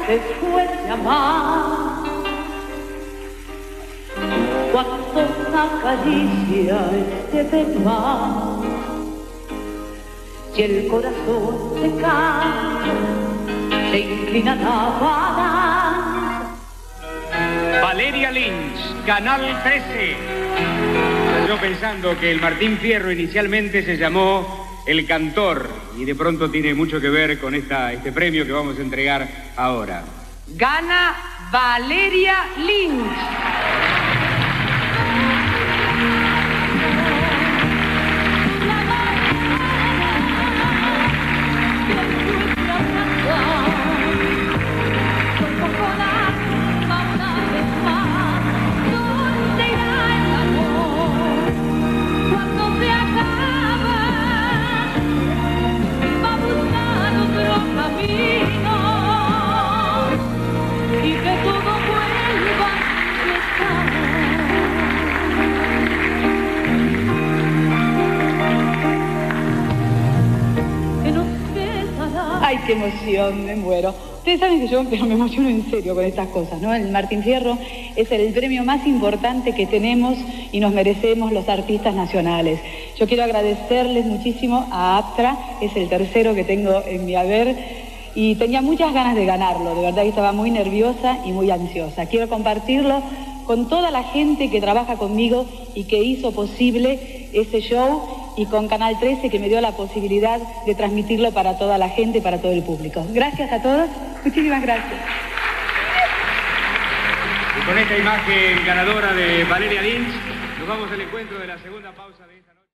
después de amar. Cuando una caricia es de verdad, si el corazón se cansa, se inclina la balanza. Valeria Lynch, Canal 13. Yo pensando que el Martín Fierro inicialmente se llamó El Cantor y de pronto tiene mucho que ver con este premio que vamos a entregar ahora. Gana Valeria Lynch. Ay, qué emoción, me muero. Ustedes saben que yo me emociono en serio con estas cosas, ¿no? El Martín Fierro es el premio más importante que tenemos y nos merecemos los artistas nacionales. Yo quiero agradecerles muchísimo a APTRA, es el tercero que tengo en mi haber y tenía muchas ganas de ganarlo, de verdad que estaba muy nerviosa y muy ansiosa. Quiero compartirlo con toda la gente que trabaja conmigo y que hizo posible ese show, y con Canal 13 que me dio la posibilidad de transmitirlo para toda la gente y para todo el público. Gracias a todos, muchísimas gracias. Y con esta imagen ganadora de Valeria Lynch, nos vamos al encuentro de la segunda pausa de esta noche.